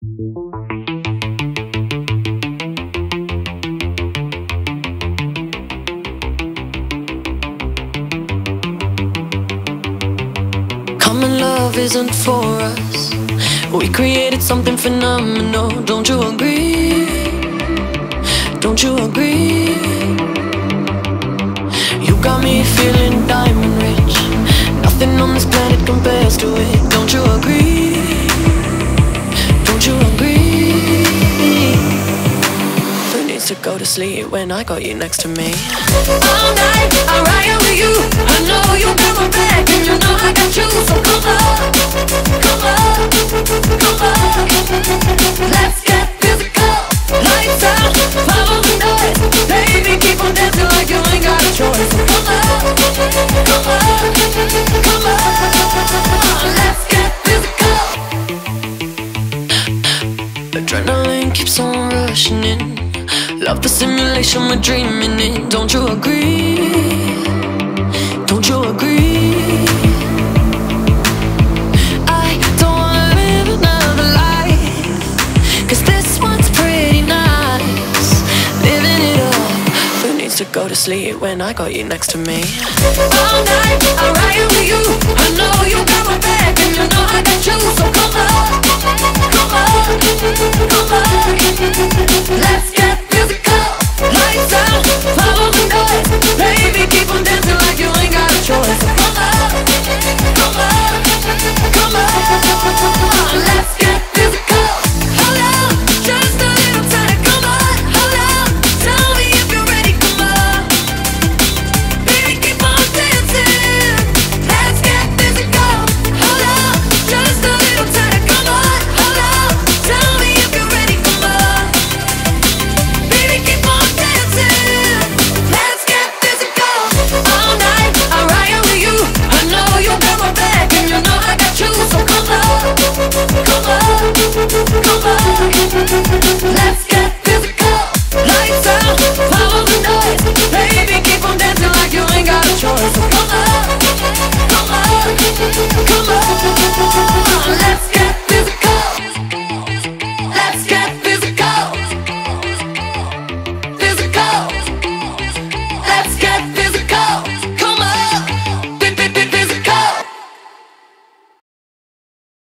Common love isn't for us. We created something phenomenal. Don't you agree? Don't you agree? You got me feeling diamond rich. Nothing on this planet compares to it. Don't you agree? Don't you agree? Who needs to go to sleep when I got you next to me? All night, I'll ride with you. I know you got my back, and you know I got you. So come on, come on, come on. Let's get physical. Lights out, follow the noise. Baby, keep on dancing like you ain't got a choice. So come on, come on, come on. Let's get physical. Adrenaline keeps on rushing in. Love the simulation we're dreaming in. Don't you agree? Don't you agree? I don't wanna live another life, 'cause this one's pretty nice. Living it up. Who needs to go to sleep when I got you next to me? All night, I'll ride with you. I know you got my back, and you know I got